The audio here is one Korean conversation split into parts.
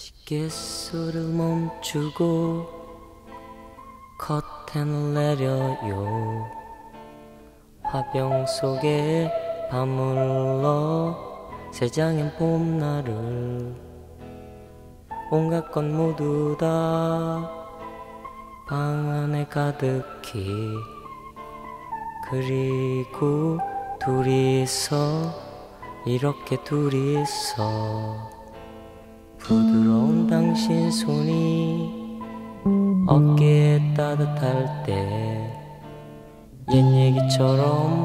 시계수를 멈추고 커튼을 내려요. 화병 속에 밤물러 새장엔 봄날을 온갖 것 모두 다 방 안에 가득히 그리고 둘이서 이렇게 둘이서 부드러운 당신 손이 어깨에 따뜻할 때 옛 얘기처럼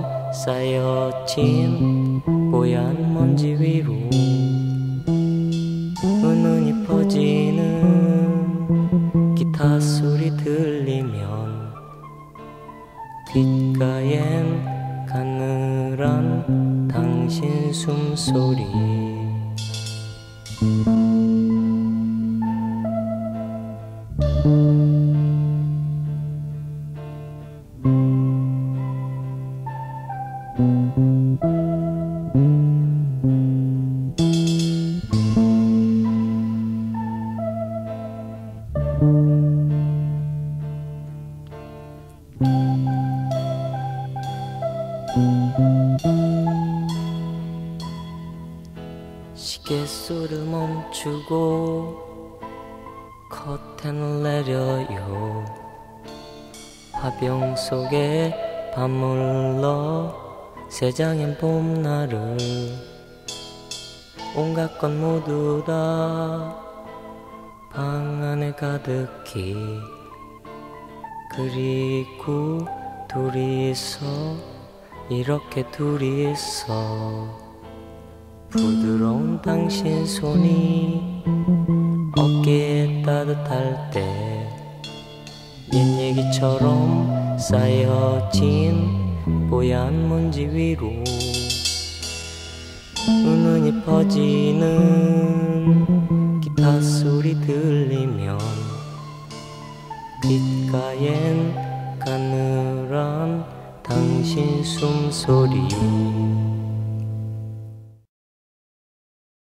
쌓여진 뽀얀 먼지 위로 은은히 퍼지는 기타 소리 들리면 귓가엔 가늘한 당신 숨소리 시계수를 멈추고 커튼을 내려요. 화병 속에 밤물러 새장엔 봄날을 온갖 것 모두 다 방 안에 가득히 그리고 둘이서 이렇게 둘이서 부드러운 당신 손이 어깨에 따뜻할 때 옛 얘기처럼 쌓여진 뽀얀 먼지 위로 은은히 퍼지는 기타 소리 들리면 귓가엔 가늘한 당신 숨소리